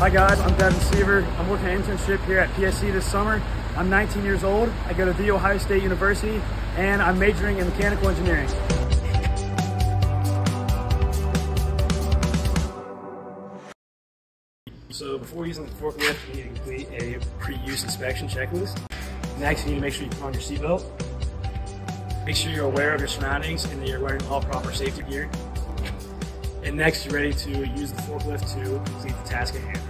Hi guys, I'm Devon Sever. I'm working an internship here at PSC this summer. I'm 19 years old. I go to The Ohio State University and I'm majoring in mechanical engineering. So before using the forklift, you need to complete a pre-use inspection checklist. Next, you need to make sure you put on your seatbelt. Make sure you're aware of your surroundings and that you're wearing all proper safety gear. And next, you're ready to use the forklift to complete the task at hand.